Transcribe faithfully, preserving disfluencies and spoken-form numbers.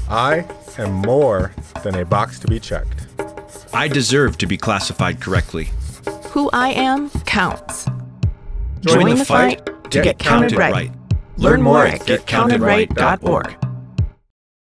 I am more than a box to be checked. I deserve to be classified correctly. Who I am counts. Join, Join the, the fight, fight to get, get counted, counted right. right. Learn more at get counted right dot org.